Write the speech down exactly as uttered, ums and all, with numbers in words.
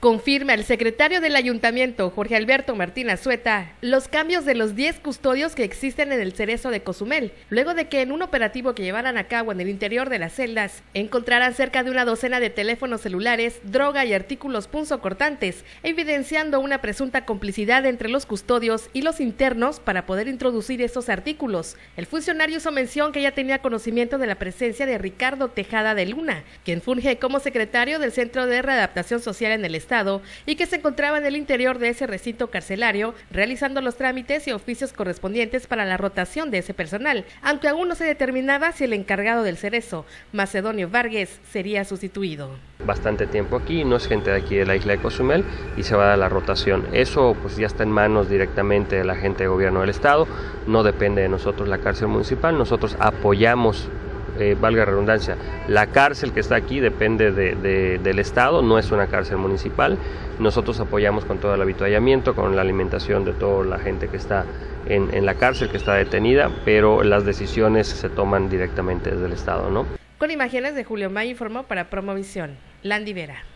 Confirma el secretario del Ayuntamiento, Jorge Alberto Martín Azueta, los cambios de los diez custodios que existen en el Cerezo de Cozumel, luego de que en un operativo que llevaran a cabo en el interior de las celdas, encontraran cerca de una docena de teléfonos celulares, droga y artículos punzocortantes, evidenciando una presunta complicidad entre los custodios y los internos para poder introducir estos artículos. El funcionario hizo mención que ya tenía conocimiento de la presencia de Ricardo Tejada de Luna, quien funge como secretario del Centro de Readaptación Social en el Estado, y que se encontraba en el interior de ese recinto carcelario realizando los trámites y oficios correspondientes para la rotación de ese personal, aunque aún no se determinaba si el encargado del Cerezo, Macedonio Vargas, sería sustituido. Bastante tiempo aquí, no es gente de aquí de la isla de Cozumel y se va a dar la rotación. Eso pues ya está en manos directamente de la gente de gobierno del Estado, no depende de nosotros la cárcel municipal, nosotros apoyamos. Eh, valga la redundancia, la cárcel que está aquí depende de, de, del Estado, no es una cárcel municipal. Nosotros apoyamos con todo el avituallamiento, con la alimentación de toda la gente que está en, en la cárcel, que está detenida, pero las decisiones se toman directamente desde el Estado, ¿no? Con imágenes de Julio May informó para Promovisión, Landy Vera.